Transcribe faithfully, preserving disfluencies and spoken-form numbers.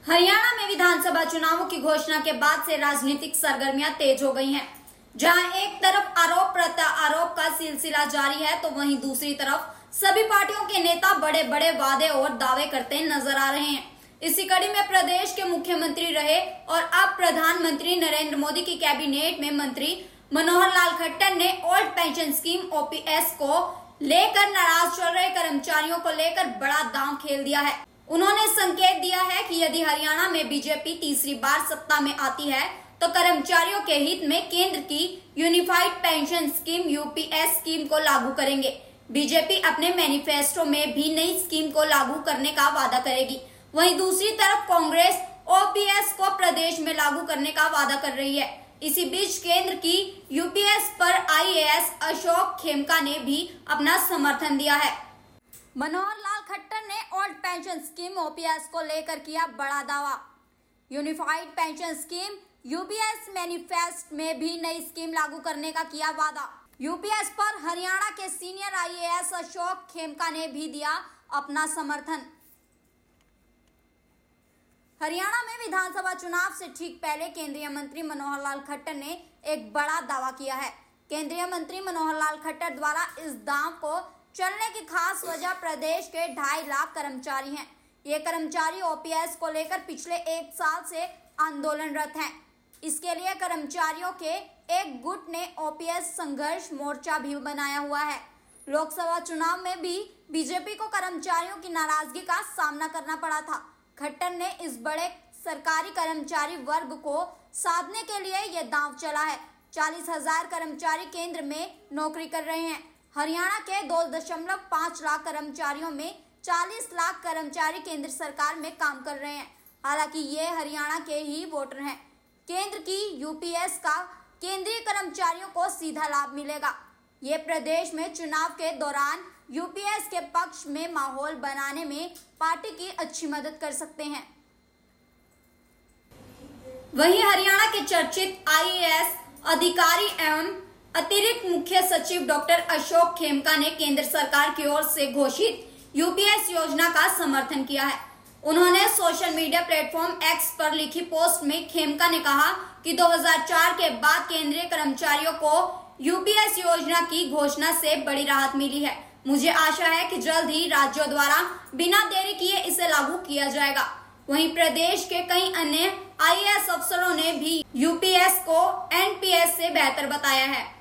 हरियाणा में विधानसभा चुनावों की घोषणा के बाद से राजनीतिक सरगर्मियां तेज हो गई हैं। जहां एक तरफ आरोप प्रत्यारोप का सिलसिला जारी है, तो वहीं दूसरी तरफ सभी पार्टियों के नेता बड़े बड़े वादे और दावे करते नजर आ रहे हैं। इसी कड़ी में प्रदेश के मुख्यमंत्री रहे और अब प्रधानमंत्री नरेंद्र मोदी की कैबिनेट में मंत्री मनोहर लाल खट्टर ने old pension scheme O P S को लेकर नाराज चल रहे कर्मचारियों को लेकर बड़ा दांव खेल दिया है। उन्होंने संकेत दिया है कि यदि हरियाणा में बीजेपी तीसरी बार सत्ता में आती है तो कर्मचारियों के हित में केंद्र की unified pension scheme U P S scheme को लागू करेंगे। बीजेपी अपने मैनिफेस्टो में भी नई स्कीम को लागू करने का वादा करेगी। वहीं दूसरी तरफ कांग्रेस ओ पी एस को प्रदेश में लागू करने का वादा कर रही है। इसी बीच केंद्र की यू पी एस पर I A S Ashok Khemka ने भी अपना समर्थन दिया है। मनोहर लाल खट्टर ने old pension scheme O P S को लेकर किया बड़ा दावा। Unified pension scheme U P S manifesto में भी नई स्कीम लागू करने का किया वादा। यू पी एस पर हरियाणा के senior I A S Ashok Khemka ने भी दिया अपना समर्थन। हरियाणा में विधानसभा चुनाव से ठीक पहले केंद्रीय मंत्री मनोहर लाल खट्टर ने एक बड़ा दावा किया है। केंद्रीय मंत्री मनोहर लाल खट्टर द्वारा इस दांव को चलने की खास वजह प्रदेश के ढाई लाख कर्मचारी हैं। ये कर्मचारी ओ पी एस को लेकर पिछले एक साल से आंदोलनरत हैं। इसके लिए कर्मचारियों के एक गुट ने ओ पी एस संघर्ष मोर्चा भी बनाया हुआ है। लोकसभा चुनाव में भी बीजेपी को कर्मचारियों की नाराजगी का सामना करना पड़ा था। खट्टर ने इस बड़े सरकारी कर्मचारी वर्ग को साधने के लिए यह दांव चला है। चालीस हजार कर्मचारी केंद्र में नौकरी कर रहे हैं। हरियाणा के दो दशमलव पाँच लाख कर्मचारियों में चालीस लाख कर्मचारी केंद्र सरकार में काम कर रहे हैं। हालांकि ये हरियाणा के ही वोटर हैं। केंद्र की यू पी एस का केंद्रीय कर्मचारियों को सीधा लाभ मिलेगा। ये प्रदेश में चुनाव के दौरान यू पी एस के पक्ष में माहौल बनाने में पार्टी की अच्छी मदद कर सकते हैं। वहीं हरियाणा के चर्चित आई ए एस अधिकारी एवं अतिरिक्त मुख्य सचिव डॉक्टर अशोक खेमका ने केंद्र सरकार की ओर से घोषित यू पी एस योजना का समर्थन किया है। उन्होंने सोशल मीडिया प्लेटफॉर्म एक्स पर लिखी पोस्ट में खेमका ने कहा कि दो हज़ार चार के बाद केंद्रीय कर्मचारियों को यू पी एस योजना की घोषणा से बड़ी राहत मिली है। मुझे आशा है कि जल्द ही राज्यों द्वारा बिना देरी किए इसे लागू किया जाएगा। वहीं प्रदेश के कई अन्य आई ए एस अफसरों ने भी यू पी एस को एन पी एस से बेहतर बताया है।